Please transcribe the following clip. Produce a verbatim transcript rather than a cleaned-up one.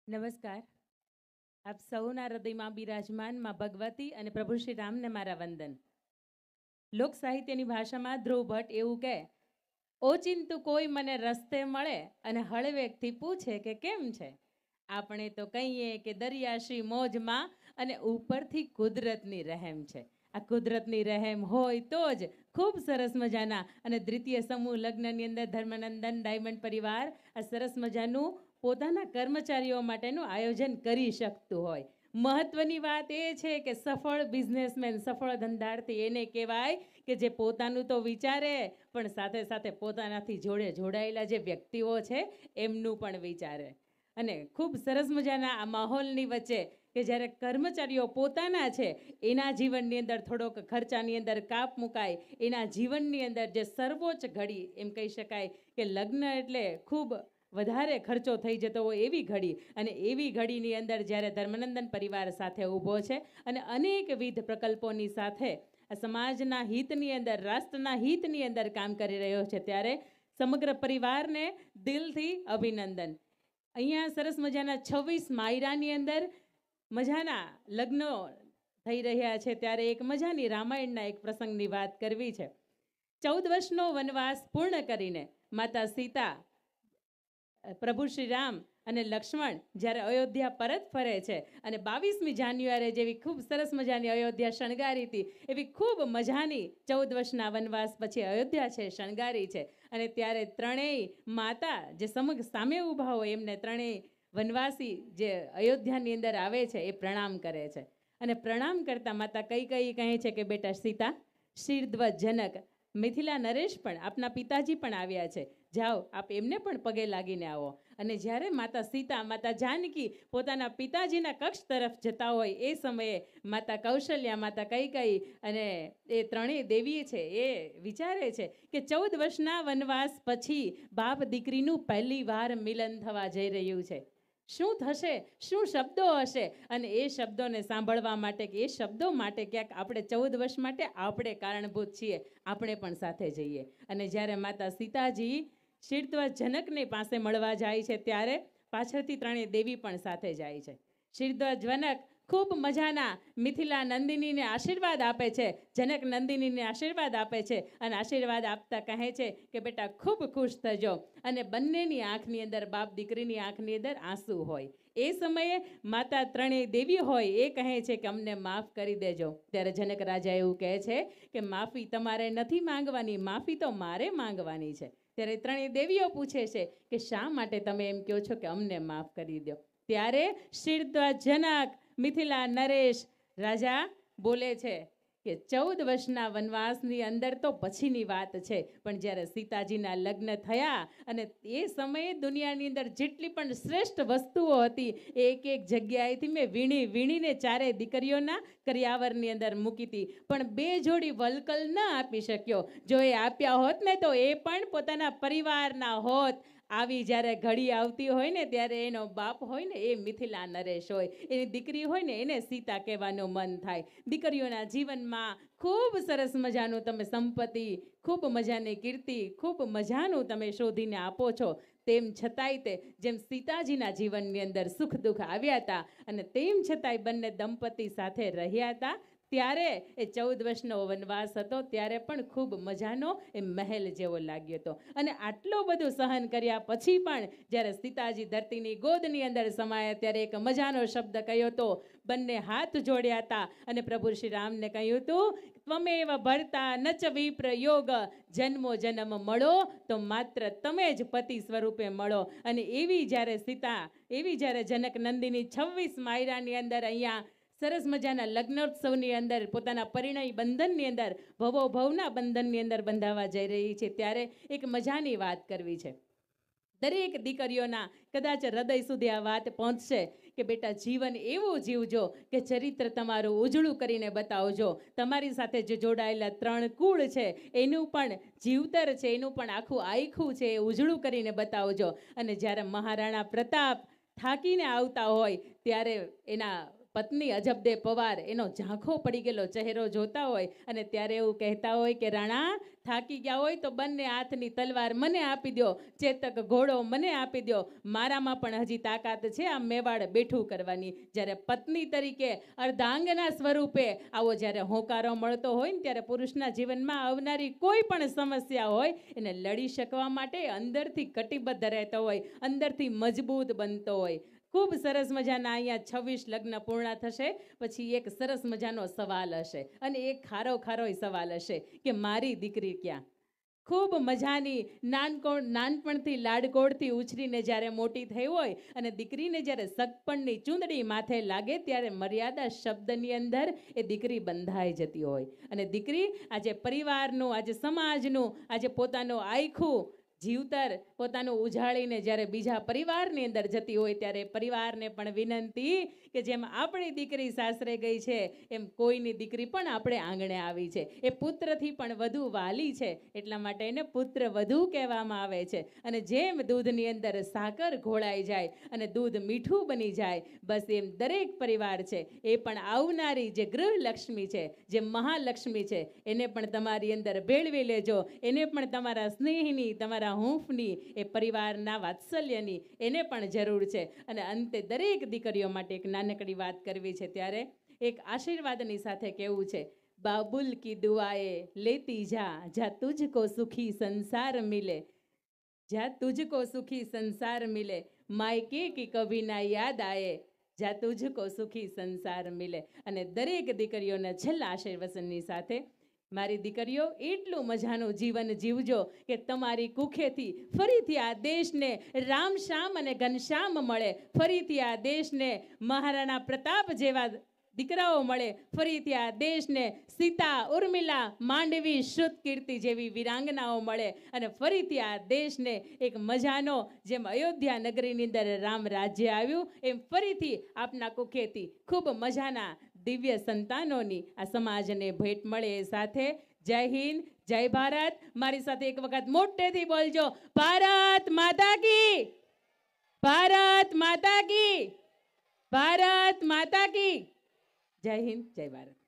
નમસ્કાર. આપ સૌના હૃદયમાં બિરાજમાન માં ભગવતી અને પ્રભુ શ્રી રામને મારા વંદન. લોક સાહિત્યની ભાષામાં ધ્રુવ ભટ્ટ એવું કહે, ઓચિંતું કોઈ મને રસ્તે મળે અને હળવેકથી પૂછે કે કેમ છે. આપણે તો કહીએ કે દરિયાશ્રી મોજમાં અને ઉપરથી કુદરતની રહેમ છે. આ કુદરતની રહેમ હોય તો જ ખૂબ સરસ મજાના અને દ્વિતીય સમૂહ લગ્નની અંદર ધર્મનંદન ડાયમંડ પરિવાર આ સરસ મજાનું પોતાના કર્મચારીઓ માટેનું આયોજન કરી શકતું હોય. મહત્વની વાત એ છે કે સફળ બિઝનેસમેન, સફળ ધંધાર્થી એને કહેવાય કે જે પોતાનું તો વિચારે પણ સાથે સાથે પોતાનાથી જોડે જોડાયેલા જે વ્યક્તિઓ છે એમનું પણ વિચારે. અને ખૂબ સરસ મજાના આ માહોલની વચ્ચે કે જ્યારે કર્મચારીઓ પોતાના છે એના જીવનની અંદર થોડોક ખર્ચાની અંદર કાપ મુકાય, એના જીવનની અંદર જે સર્વોચ્ચ ઘડી એમ કહી શકાય કે લગ્ન એટલે ખૂબ વધારે ખર્ચો થઈ જતો હોય એવી ઘડી, અને એવી ઘડીની અંદર જ્યારે ધર્મનંદન પરિવાર સાથે ઊભો છે અને અનેકવિધ પ્રકલ્પોની સાથે આ સમાજના હિતની અંદર, રાષ્ટ્રના હિતની અંદર કામ કરી રહ્યો છે, ત્યારે સમગ્ર પરિવારને દિલથી અભિનંદન. અહીંયા સરસ મજાના છવ્વીસ માયરાની અંદર મજાના લગ્નો થઈ રહ્યા છે, ત્યારે એક મજાની રામાયણના એક પ્રસંગની વાત કરવી છે. ચૌદ વર્ષનો વનવાસ પૂર્ણ કરીને માતા સીતા, પ્રભુ શ્રી રામ અને લક્ષ્મણ જ્યારે અયોધ્યા પરત ફરે છે અને બાવીસમી જાન્યુઆરી જેવી ખૂબ સરસ મજાની અયોધ્યા શણગારી હતી એવી ખૂબ મજાની ચૌદ વર્ષના વનવાસ પછી અયોધ્યા છે શણગારી છે. અને ત્યારે ત્રણેય માતા જે સમગ સામે ઊભા હોય એમને ત્રણેય વનવાસી જે અયોધ્યાની અંદર આવે છે એ પ્રણામ કરે છે. અને પ્રણામ કરતા માતા કઈ કઈ કહે છે કે બેટા સીતા, શિરધ્વજ જનક, મિથિલા નરેશ પણ આપના પિતાજી પણ આવ્યા છે, જાઓ આપ એમને પણ પગે લાગીને આવો. અને જ્યારે માતા સીતા, માતા જાનકી પોતાના પિતાજીના કક્ષ તરફ જતા હોય એ સમયે માતા કૌશલ્યા, માતા કૈકેયી અને એ ત્રણેય દેવી છે એ વિચારે છે કે ચૌદ વર્ષના વનવાસ પછી બાપ દીકરીનું પહેલી વાર મિલન થવા જઈ રહ્યું છે. શું થશે, શું શબ્દો હશે, અને એ શબ્દોને સાંભળવા માટે કે એ શબ્દો માટે ક્યાંક આપણે ચૌદ વર્ષ માટે આપણે કારણભૂત છીએ, આપણે પણ સાથે જઈએ. અને જ્યારે માતા સીતાજી શિરધ્વજ જનકની પાસે મળવા જાય છે ત્યારે પાછળથી ત્રણેય દેવી પણ સાથે જાય છે. શિરધ્વજ જનક ખૂબ મજાના મિથિલા નંદિનીને આશીર્વાદ આપે છે, જનક નંદિનીને આશીર્વાદ આપે છે અને આશીર્વાદ આપતા કહે છે કે બેટા ખૂબ ખુશ થજો. અને બંનેની આંખની અંદર, બાપ દીકરીની આંખની અંદર આંસુ હોય. એ સમયે માતા ત્રણેય દેવી હોય એ કહે છે કે અમને માફ કરી દેજો. ત્યારે જનક રાજા એવું કહે છે કે માફી તમારે નથી માંગવાની, માફી તો મારે માંગવાની છે. ત્યારે ત્રણેય દેવીઓ પૂછે છે કે શા માટે તમે એમ કહો છો કે અમને માફ કરી દો. ત્યારે શિરધ્વજ જનક, મિથિલા નરેશ રાજા બોલે છે કે ચૌદ વર્ષના વનવાસની અંદર તો પછીની વાત છે, પણ જ્યારે સીતાજીના લગ્ન થયા અને એ સમયે દુનિયાની અંદર જેટલી પણ શ્રેષ્ઠ વસ્તુઓ હતી એક એક જગ્યાએથી મેં વીણી વીણીને ચારે દીકરીઓના કરિયાવરની અંદર મૂકી હતી, પણ બે જોડી વલકલ ન આપી શક્યો. જો એ આપ્યા હોત ને તો એ પણ પોતાના પરિવારના હોત. આવી જ્યારે ઘડી આવતી હોય ને ત્યારે એનો બાપ હોય ને એ મિથિલા નરેશ હોય, એની દીકરી હોય ને એને સીતા કહેવાનું મન થાય. દીકરીઓના જીવનમાં ખૂબ સરસ મજાનું તમે સંપત્તિ, ખૂબ મજાની કીર્તિ, ખૂબ મજાનું તમે શોધીને આપો છો. તેમ છતાંય તે જેમ સીતાજીના જીવનની અંદર સુખ દુઃખ આવ્યા હતા અને તેમ છતાંય બંને દંપતી સાથે રહ્યા હતા, ત્યારે એ ચૌદ વર્ષનો વનવાસ હતો ત્યારે પણ ખૂબ મજાનો એ મહેલ જેવો લાગ્યો હતો. અને આટલું બધું સહન કર્યા પછી પણ જ્યારે સીતાજી ધરતીની ગોદની અંદર સમાયા ત્યારે એક મજાનો શબ્દ કહ્યો હતો, બંને હાથ જોડ્યા હતા અને પ્રભુ શ્રી રામને કહ્યું હતું, ત્વમેવ ભર્તા નચ વિપ્ર યોગ, જન્મો જન્મ મળો તો માત્ર તમે જ પતિ સ્વરૂપે મળો. અને એવી જ્યારે સીતા, એવી જ્યારે જનક નંદિની છવ્વીસ માયરાની અંદર અહીંયા સરસ મજાના લગ્નોત્સવની અંદર પોતાના પરિણય બંધનની અંદર ભવો ભવના બંધનની અંદર બંધાવા જઈ રહી છે, ત્યારે એક મજાની વાત કરવી છે. દરેક દીકરીઓના કદાચ હૃદય સુધી આ વાત પહોંચશે કે બેટા જીવન એવું જીવજો કે ચરિત્ર તમારું ઉજળું કરીને બતાવજો. તમારી સાથે જે જોડાયેલા ત્રણ કુળ છે એનું પણ જીવતર છે, એનું પણ આખું આખું છે એ ઉજળું કરીને બતાવજો. અને જ્યારે મહારાણા પ્રતાપ થાકીને આવતા હોય ત્યારે એના પત્ની અજબદે પવાર એનો ઝાંખો પડી ગયેલો ચહેરો જોતા હોય અને ત્યારે એવું કહેતા હોય કે રાણા થાકી ગયા હોય તો બંને હાથની તલવાર મને આપી દો, ચેતક ઘોડો મને આપી દો, મારામાં પણ હજી તાકાત છે આ મેવાડ બેઠું કરવાની. જ્યારે પત્ની તરીકે અર્ધાંગના સ્વરૂપે આવો જ્યારે હોંકારો મળતો હોય ને ત્યારે પુરુષના જીવનમાં આવનારી કોઈ પણ સમસ્યા હોય એને લડી શકવા માટે અંદરથી કટિબદ્ધ રહેતો હોય, અંદરથી મજબૂત બનતો હોય. ખૂબ સરસ મજાના અહીંયા છવ્વીસ લગ્ન પૂર્ણ થશે પછી એક સરસ મજાનો સવાલ હશે અને એક ખારો ખારોય સવાલ હશે કે મારી દીકરી ક્યાં. ખૂબ મજાની નાનકોણ નાનપણથી લાડકોડથી ઉછરીને જ્યારે મોટી થઈ હોય અને દીકરીને જ્યારે સગપણની ચૂંદડી માથે લાગે ત્યારે મર્યાદા શબ્દની અંદર એ દીકરી બંધાઈ જતી હોય અને દીકરી આજે પરિવારનું, આજે સમાજનું, આજે પોતાનું આખું જીવતર પોતાનું ઉજાળીને જ્યારે બીજા પરિવારની અંદર જતી હોય ત્યારે પરિવારને પણ વિનંતી કે જેમ આપણી દીકરી સાસરે ગઈ છે એમ કોઈની દીકરી પણ આપણે આંગણે આવી છે. એ પુત્રથી પણ વધુ વાલી છે એટલા માટે એને પુત્ર વધુ કહેવામાં આવે છે. અને જેમ દૂધની અંદર સાકર ઘોળાઈ જાય અને દૂધ મીઠું બની જાય બસ એમ દરેક પરિવાર છે એ પણ આવનારી જે ગૃહલક્ષ્મી છે, જે મહાલક્ષ્મી છે એને પણ તમારી અંદર ભેળવી લેજો. એને પણ તમારા સ્નેહની, તમારા હૂંફની, એ પરિવારના વાત્સલ્યની એને પણ જરૂર છે. અને અંતે દરેક દીકરીઓ માટે એક નાનકડી વાત કરવી છે ત્યારે એક આશીર્વાદની સાથે કહેવું છે, બાબુલ કી દુઆએ લેતી જા, જા તુજકો સુખી સંસાર મિલે, જા તુજકો સુખી સંસાર મિલે, માયકે કી કભી ના યાદ આયે, જા તુજકો સુખી સંસાર મિલે. અને દરેક દીકરીઓને છેલ્લા આશીર્વચનની સાથે મારી દીકરીઓ એટલું મજાનું જીવન જીવજો કે તમારી કુખેથી ફરીથી આ દેશને રામ શ્યામ અને ઘનશ્યામ મળે, ફરીથી આ દેશને મહારાણા પ્રતાપ જેવા દીકરાઓ મળે, ફરીથી આ દેશને સીતા, ઉર્મિલા, માંડવી, શ્રુત કીર્તિ જેવી વીરાંગનાઓ મળે અને ફરીથી આ દેશને એક મજાનો જેમ અયોધ્યા નગરીની અંદર રામ રાજ્ય આવ્યું એમ ફરીથી આપના કુખેથી ખૂબ મજાના દિવ્ય સંતાનોની આ સમાજને ભેટ મળે. એ સાથે જય હિન્દ, જય ભારત. મારી સાથે એક વખત મોટેથી બોલજો, ભારત માતા કી, ભારત માતા કી, ભારત માતા કી. જય હિન્દ, જય ભારત.